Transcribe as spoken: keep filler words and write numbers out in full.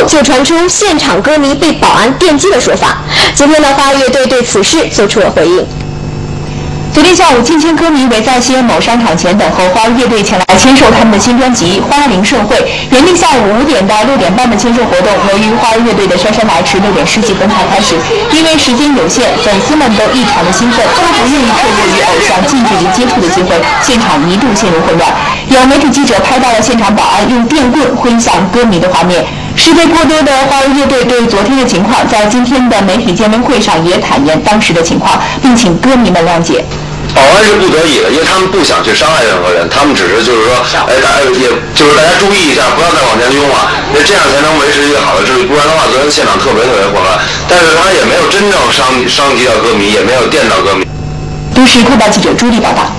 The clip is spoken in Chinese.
就传出现场歌迷被保安电击的说法。今天呢，花儿乐队对此事做出了回应。 昨天下午，近千歌迷围在西安某商场前等候花儿乐队前来签售他们的新专辑《花灵盛会》。原定下午五点到六点半的签售活动，由于花儿乐队的姗姗来迟，六点十几分才开始。因为时间有限，粉丝们都异常的兴奋，都不愿意错过与偶像近距离接触的机会，现场一度陷入混乱。有媒体记者拍到了现场保安用电棍挥向歌迷的画面。失费过多的花儿乐队对昨天的情况，在今天的媒体见面会上也坦言当时的情况，并请歌迷们谅解。 保安是不得已的，因为他们不想去伤害任何人，他们只是就是说，哎，大家也就是大家注意一下，不要再往前拥了，那这样才能维持一个好的秩序，不然的话，昨天现场特别特别混乱。但是他也没有真正伤伤及到歌迷，也没有电到歌迷。 都市快报记者朱莉报道。